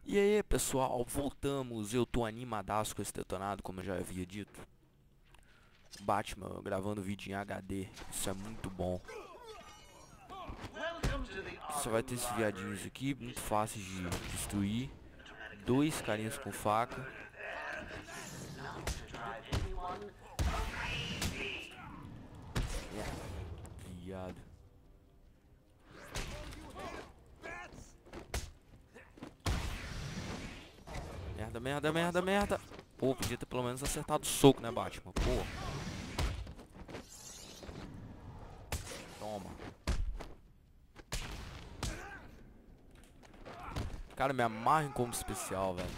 E aí pessoal, voltamos. Eu tô animadaço com esse detonado, como eu já havia dito. Batman gravando vídeo em HD, isso é muito bom. Você vai ter esses viadinhos aqui, muito fáceis de destruir. Dois carinhas com faca. Viado. Merda, merda, merda, merda. Pô, podia ter pelo menos acertado o soco, né, Batman? Pô. Toma. Cara, me amarra em combo especial, velho.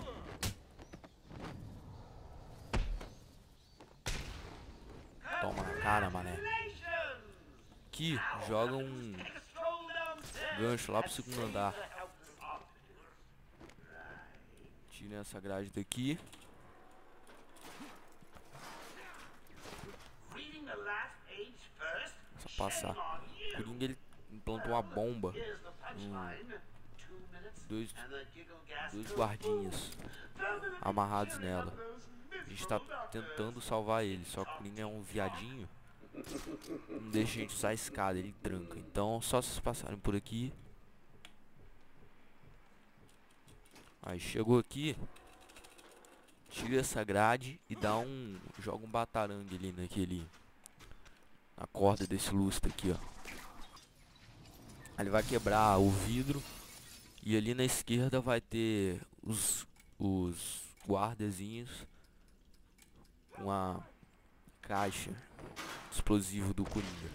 Toma na cara, mané. Aqui, joga um gancho lá pro segundo andar. Tira essa grade daqui. Só passar. O Coringa, ele implantou uma bomba. Dois guardinhas amarrados nela. A gente tá tentando salvar ele, só que o Coringa é um viadinho. Não deixa a gente usar a escada, ele tranca. Então só se vocês passarem por aqui. Aí chegou aqui. Tira essa grade e dá um... joga um batarangue ali na corda desse lustre aqui, ó. Aí ele vai quebrar o vidro. E ali na esquerda vai ter os guardazinhos. Uma caixa explosivo do Coringa.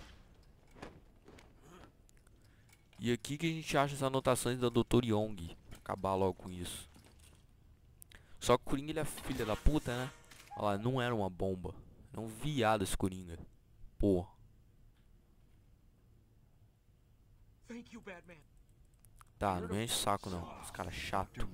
E aqui que a gente acha as anotações da Dr. Young. Pra acabar logo com isso. Só que o Coringa, ele é filha da puta, né? Olha lá, não era uma bomba. É um viado esse Coringa. Pô. Tá, não me enche o saco não. Os caras chato.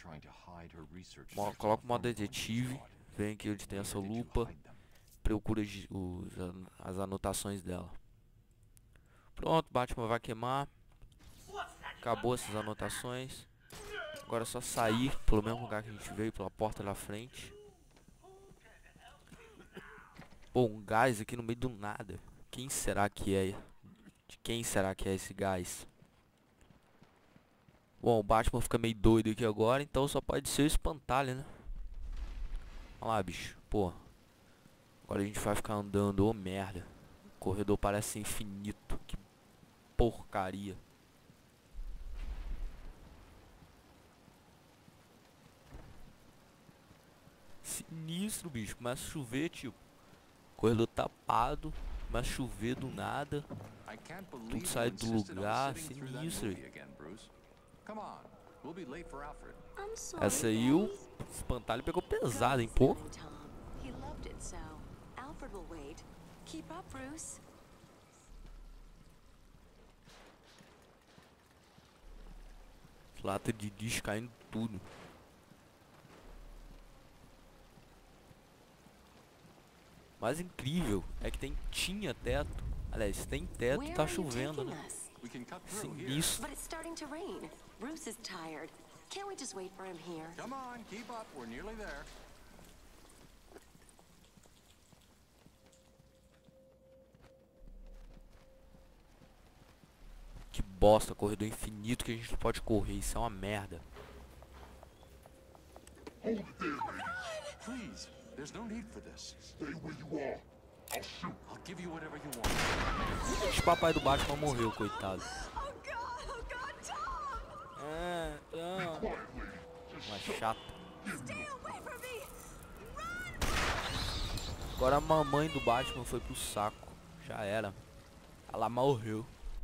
Coloca o modo detetive. Vem aqui onde tem essa lupa. Procura as anotações dela. Pronto, Batman vai queimar. Acabou essas anotações. Agora é só sair pelo mesmo lugar que a gente veio, pela porta da frente. Pô, um gás aqui no meio do nada. Quem será que é? De quem será que é esse gás? Bom, o Batman fica meio doido aqui agora, então só pode ser o espantalho, né? Olha lá, bicho. Pô. Agora a gente vai ficar andando, ô merda. O corredor parece infinito. Que porcaria. Sinistro, bicho. Começa a chover, tipo. Corredor tapado. Começa a chover do nada. Tudo sai do lugar. Sinistro. Essa aí o espantalho pegou pesado, hein, pô. Lata de lixo caindo tudo. Mas incrível é que tinha teto. Aliás, tem teto e tá chovendo, né? Sinistro. Que bosta, corredor infinito que a gente não pode correr. Isso é uma merda. Please, there's no need for this. Stay where you are. I'll shoot. I'll give you whatever you want. Esse papai do Batman morreu, coitado. Uma chata. Agora a mamãe do Batman foi pro saco. Já era. Ela morreu.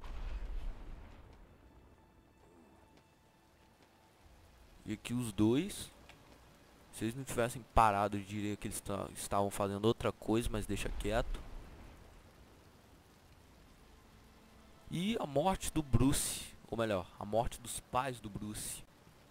E aqui os dois. Se eles não tivessem parado, eu diria que eles estavam fazendo outra coisa, mas deixa quieto. E a morte do Bruce, ou melhor, a morte dos pais do Bruce.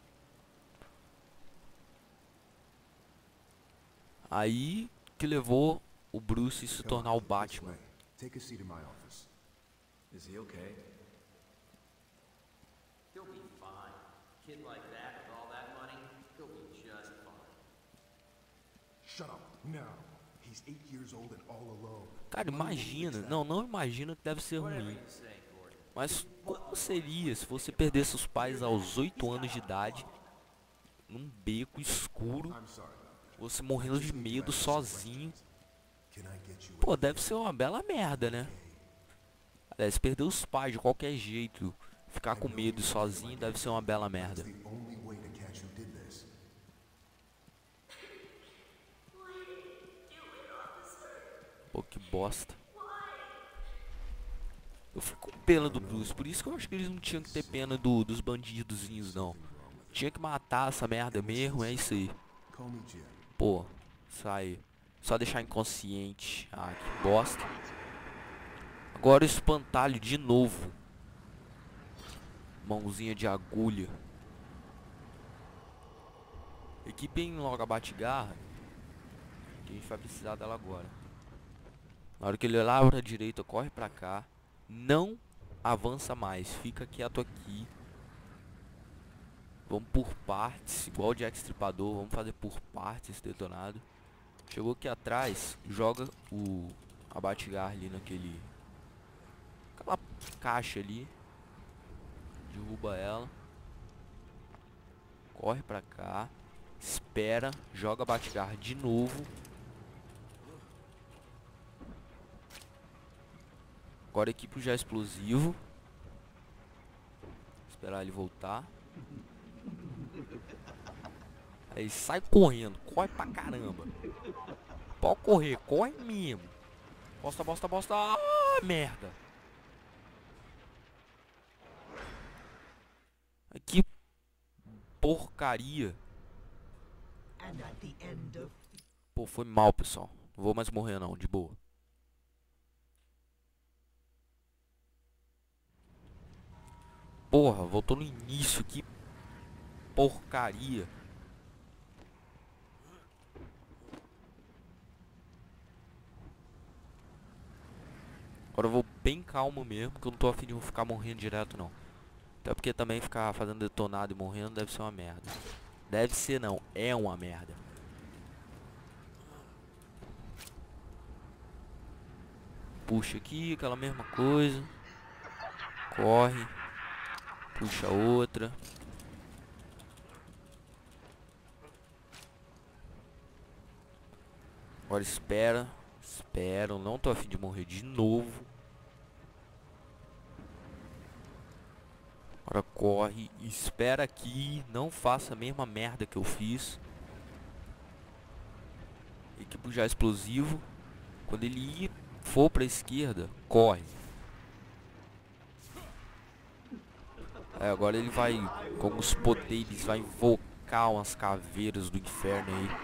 Aí que levou o Bruce a se tornar o Batman. Take a seat in my office. Is he okay? He'll be fine. Kid like that with all that Shut up, now. He's 8 years old and all alone. Cara, imagina. Não imagina que deve ser ruim. Mas como seria se você perdesse os pais aos 8 anos de idade, num beco escuro, I'm sorry about that. você morrendo de medo sozinho? Can I get you Pô, deve ser uma bela merda, né? Aliás, perder os pais de qualquer jeito, ficar com medo e sozinho, deve ser uma bela merda. the only way to catch who did this? Pô, que bosta. Eu fico com pena do Bruce, por isso que eu acho que eles não tinham que ter pena dos bandidozinhos, não. Tinha que matar essa merda mesmo, é isso aí. Call me Jim. Pô, sai. Só deixar inconsciente. Ah, que bosta. Agora o espantalho de novo. Mãozinha de agulha. Equipem logo a bate-garra, que a gente vai precisar dela agora. Na hora que ele olhar pra direita, corre pra cá. Não avança mais, fica quieto aqui. Vamos por partes, igual o Jack Stripador. Vamos fazer por partes esse detonado. Chegou aqui atrás, joga a bate-garra ali aquela caixa ali. Derruba ela. Corre pra cá. Espera, joga a bate-garra de novo. Agora equipa o já explosivo. Esperar ele voltar. Aí sai correndo, corre pra caramba. Pode correr, corre mesmo. Bosta, bosta, bosta. Ah, merda. Que porcaria. Pô, foi mal, pessoal. Não vou mais morrer não, de boa. Porra, voltou no início, que porcaria. Agora eu vou bem calmo mesmo, que eu não tô afim de ficar morrendo direto não. Até porque também ficar fazendo detonado e morrendo deve ser uma merda. Deve ser não, é uma merda. Puxa aqui, aquela mesma coisa. Corre. Puxa outra. Agora espera. Espera, eu não tô afim de morrer de novo. Agora corre, espera aqui, não faça a mesma merda que eu fiz. Equipa já explosivo. Quando ele for pra esquerda, corre. Agora ele vai, com os poderes, vai invocar umas caveiras do inferno aí.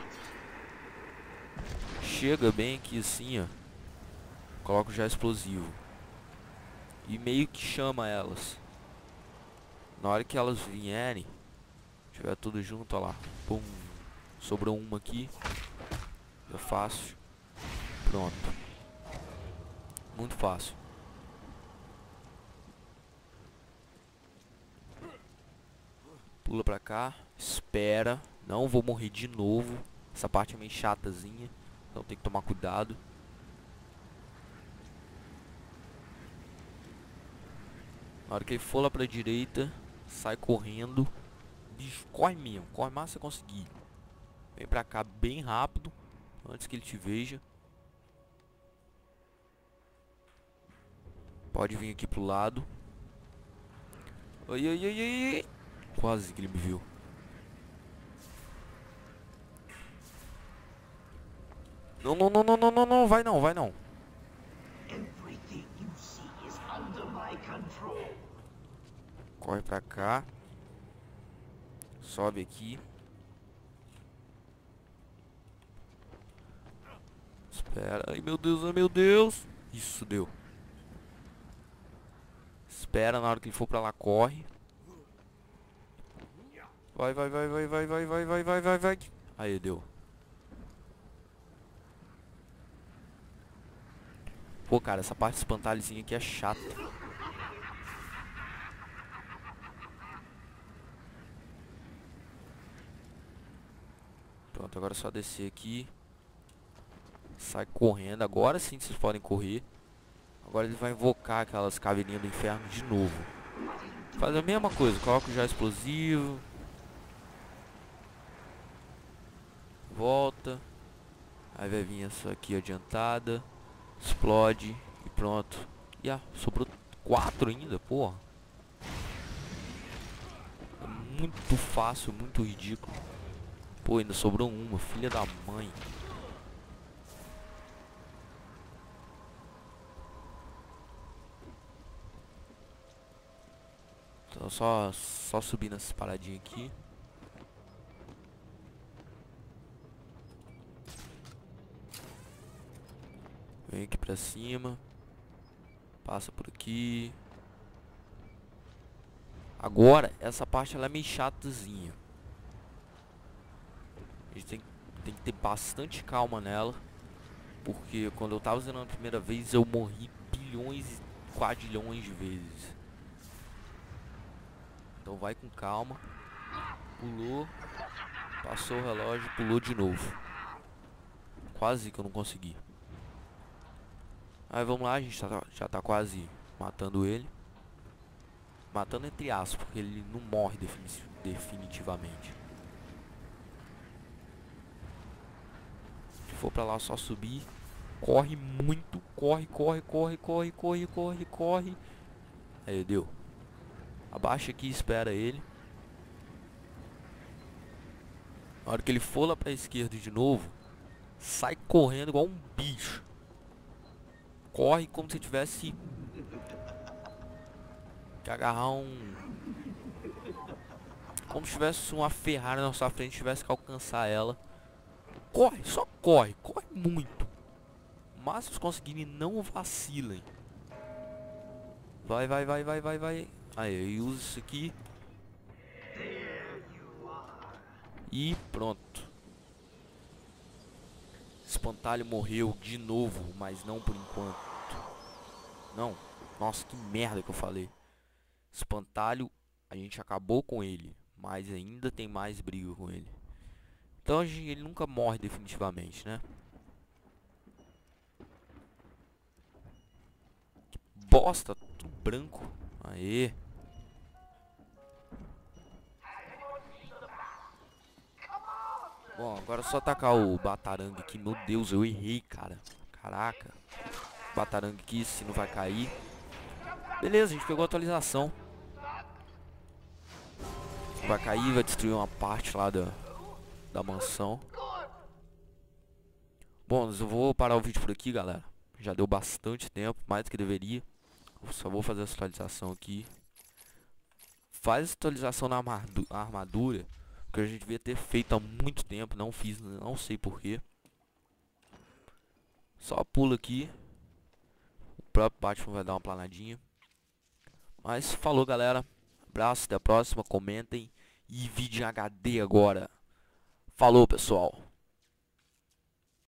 Chega bem aqui assim, ó. Coloca o já explosivo. E meio que chama elas. Na hora que elas vierem, tiver tudo junto, ó lá. Pum. Sobrou uma aqui. É fácil. Pronto. Muito fácil. Pula pra cá. Espera. Não vou morrer de novo. Essa parte é meio chatazinha. Então tem que tomar cuidado. Na hora que ele for lá pra direita, sai correndo. Bicho, corre mesmo. Corre mais se você conseguir. Vem pra cá bem rápido, antes que ele te veja. Pode vir aqui pro lado. Ai, ai, ai, ai. Quase que ele me viu. Não, não, não, não, não, não, não, vai não, vai não. Corre pra cá. Sobe aqui. Espera. Ai meu Deus, ai meu Deus. Isso deu. Espera, na hora que ele for pra lá, corre. Vai, vai, vai, vai, vai, vai, vai, vai, vai, vai, vai. Aí, deu. Pô, cara, essa parte de espantalhozinha aqui é chata. Pronto, agora é só descer aqui. Sai correndo. Agora sim vocês podem correr. Agora ele vai invocar aquelas caveirinhas do inferno de novo. Faz a mesma coisa. Coloca o já explosivo. Volta. Aí vai vir essa aqui adiantada. Explode. E pronto. E sobrou 4 ainda, porra. É muito fácil, muito ridículo. Pô, ainda sobrou uma, filha da mãe. Então só subir nessas paradinhas aqui. Vem aqui pra cima. Passa por aqui. Agora, essa parte ela é meio chatazinha. A gente tem que ter bastante calma nela. Porque quando eu tava zerando a primeira vez, eu morri bilhões e quadrilhões de vezes. Então vai com calma. Pulou. Passou o relógio, pulou de novo. Quase que eu não consegui. Aí vamos lá, a gente já tá quase matando ele. Matando entre aspas, porque ele não morre definitivamente. Se for pra lá, só subir. Corre muito, corre. Aí, deu. Abaixa aqui e espera ele. Na hora que ele for lá pra esquerda de novo, sai correndo igual um bicho. Corre como se tivesse que agarrar como se tivesse uma Ferrari na sua frente, tivesse que alcançar ela. Corre, só corre muito. Mas se conseguirem, não vacilem. Vai. Aí, usa isso aqui. E pronto. Espantalho morreu de novo, mas não por enquanto. Não. Nossa, que merda que eu falei. Espantalho, a gente acabou com ele, mas ainda tem mais briga com ele. Então ele nunca morre definitivamente, né? Que bosta, tudo branco. Aê. Bom, agora é só atacar o batarangue aqui. Meu Deus, eu errei, cara. Caraca. Batarangue aqui, se não vai cair. Beleza, a gente pegou a atualização. Vai cair, vai destruir uma parte lá da mansão. Bom, eu vou parar o vídeo por aqui, galera. Já deu bastante tempo, mais do que deveria. Eu só vou fazer essa atualização aqui. Faz a atualização na armadura, que a gente devia ter feito há muito tempo. Não fiz, não sei porquê. Só pula aqui. O próprio Batman vai dar uma planadinha. Mas falou, galera. Abraço, até a próxima. Comentem. E vídeo em HD agora. Falou, pessoal.